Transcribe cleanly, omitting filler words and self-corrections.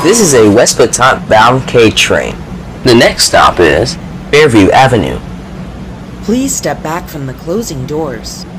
This is a West Baton bound K train. The next stop is Fairview Avenue. Please step back from the closing doors.